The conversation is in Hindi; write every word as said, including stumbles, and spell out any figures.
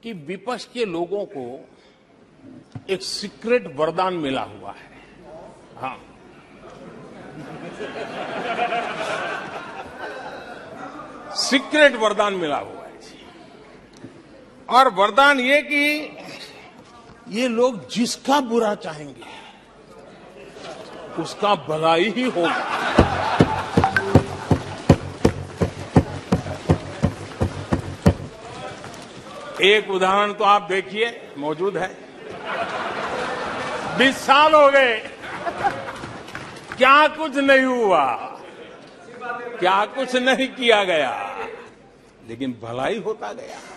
कि विपक्ष के लोगों को एक सीक्रेट वरदान मिला हुआ है। हाँ, सीक्रेट वरदान मिला हुआ है जी। और वरदान ये कि ये लोग जिसका बुरा चाहेंगे उसका भलाई ही होगा। एक उदाहरण तो आप देखिए, मौजूद है। बीस साल हो गए, क्या कुछ नहीं हुआ, क्या कुछ नहीं किया गया, लेकिन भलाई होता गया।